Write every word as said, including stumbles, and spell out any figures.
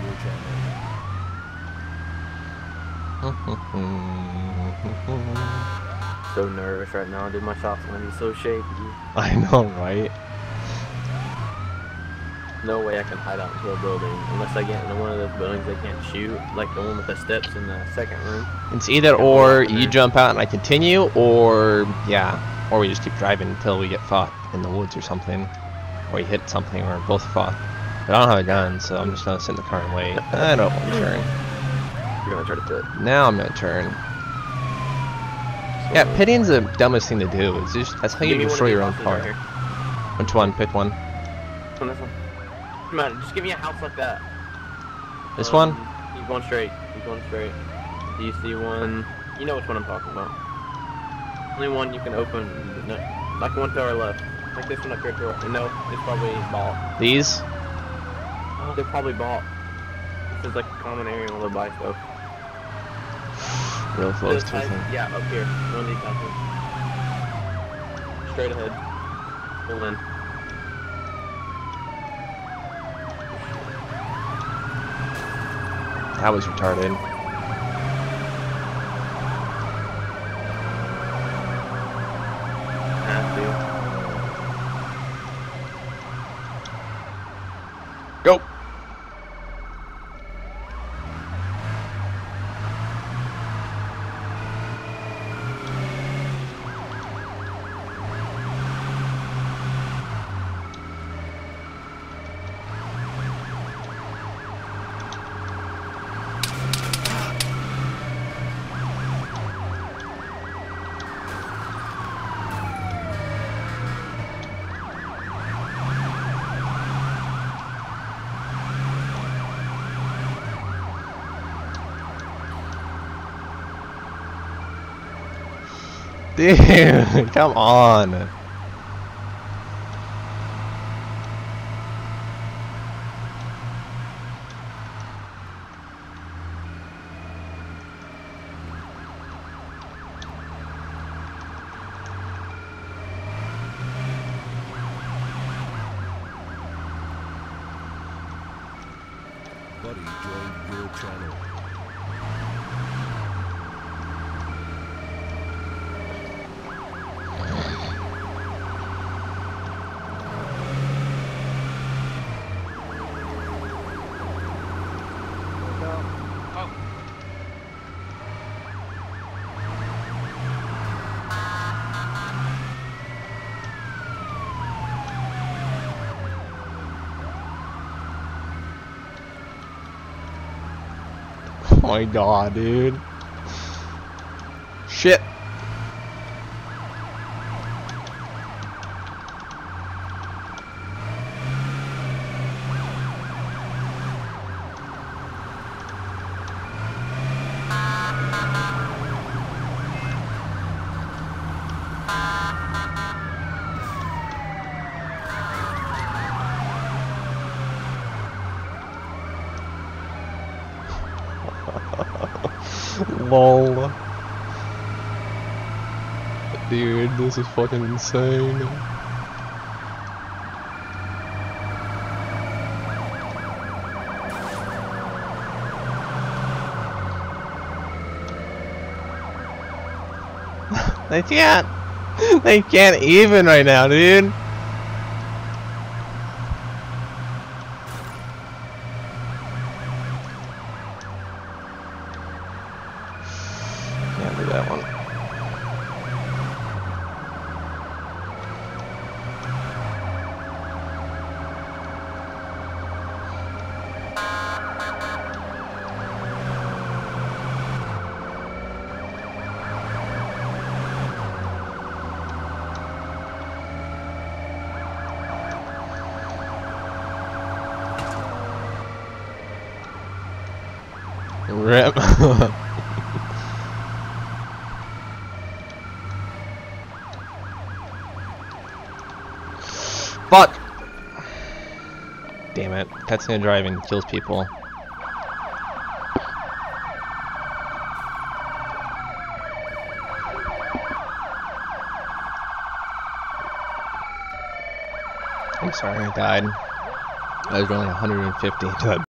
So nervous right now, dude. My shot's gonna be so shaky. I know, right? No way I can hide out into a building unless I get into one of those buildings they can't shoot, like the one with the steps in the second room. It's either or you jump out and I continue, or yeah, or we just keep driving until we get fought in the woods or something, or we hit something or both fought. But I don't have a gun, so I'm just gonna sit in the car and wait. I don't want to turn. You're gonna try to pit. Now I'm gonna turn. Yeah, pitting's the dumbest thing to do. It's just that's how you destroy your own car. Right Which one? Pick one. This one, this one. Come on, just give me a house like that. This um, one? He's going straight. He's going straight. Do you see one? You know which one I'm talking about. Only one you can open. No, like the one to our left. Like this one up here to our. No, it's probably bought. These? Oh, they're probably bought. This is like a common area on the bike though. Real close to side, them. Yeah, up here. No need nothing. Straight ahead. Hold in. That was retarded. Have to. Go! Dude, come on. Buddy joined your channel. Oh my god, dude. Shit. Lol. Dude, this is fucking insane. They can't. They can't even right now, dude. Can't do that one. Rip. Fuck! Damn it. Pets gonna drive and kills people. I'm sorry I died. I was running one hundred fifty into a